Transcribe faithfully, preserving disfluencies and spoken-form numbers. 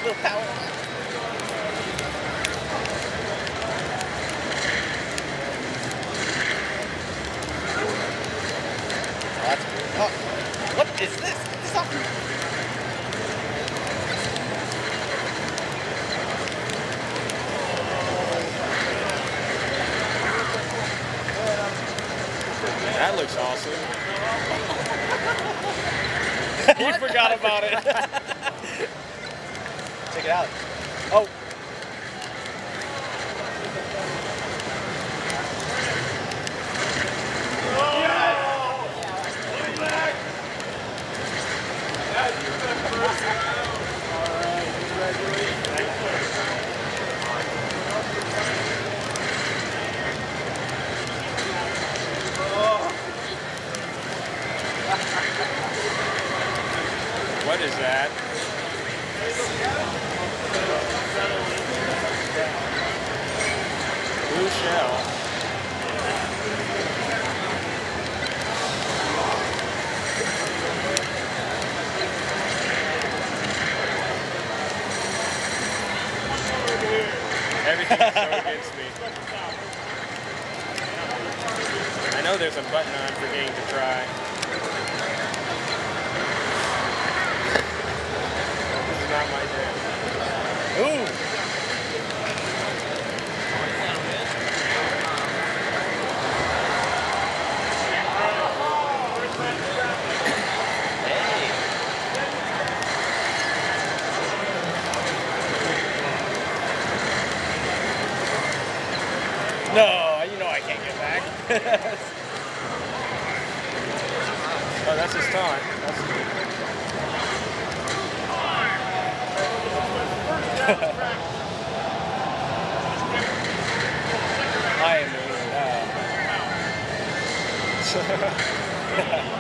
little power. Oh, that's weird. Oh, what is this? Get this off me. That looks awesome. You forgot about it. Check it out. Oh. What is that? Blue shell. Everything's so against me. I know there's a button I'm forgetting to try. This is not my day. Ooh. No, you know I can't get back. Oh, that's his taunt. That's I am. Uh...